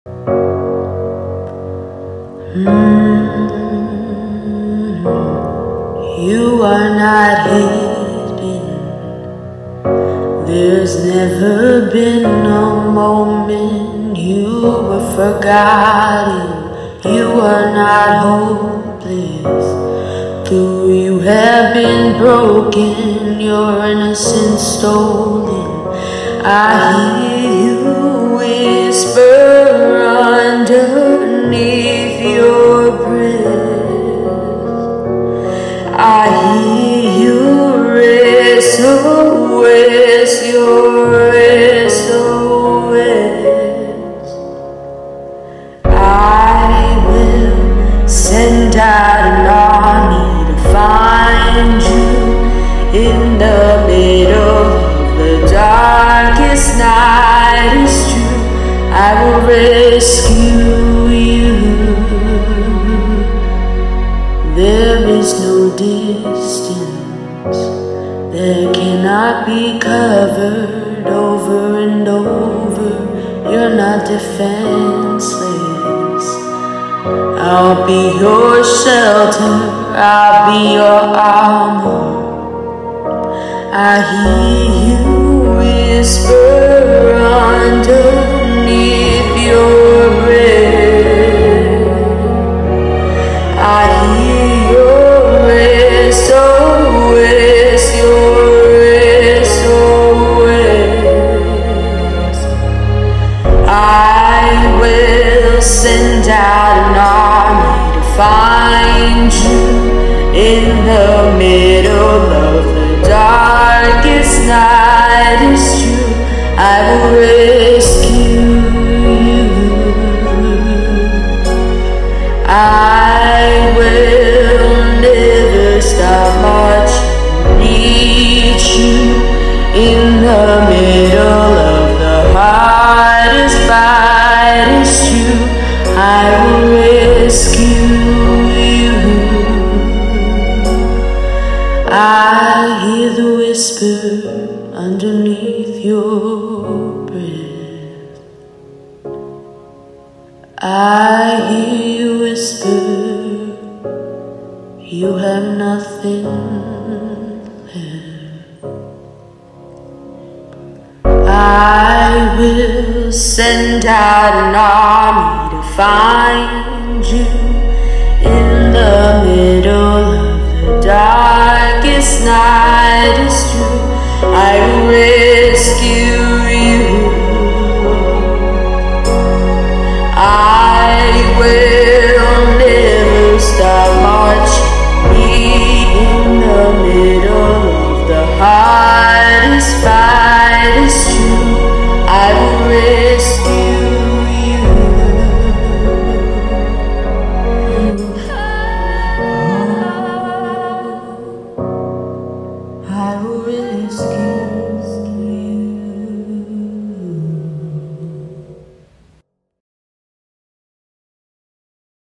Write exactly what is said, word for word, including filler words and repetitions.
Mm, you are not hidden. There's never been a moment you were forgotten. You are not hopeless. Though you have been broken, your innocence stolen, I hear you whisper underneath your breath. I hear you S O S, your S O S. I will send out an army to find you in the middle of the darkest night. It's true, I will rescue you. There is no distance that cannot be covered over and over. You're not defenseless. I'll be your shelter, I'll be your armor. I hear you whisper underneath your breath. I hear your S O S, your S O S. I will send out an army to find you in the middle of the darkest night. It's true, I will rescue you. I will never stop marching, reach you in the middle of the hardest fight. It's true, I will rescue you. I hear the whisper underneath your breath. I hear you whisper, you have nothing left. I will send out an army to find you in the middle of the darkest night. It's true, I will rescue you. I will never stop marching, be in the middle of the hardest fight. It's true, I will rescue you. I will rescue you.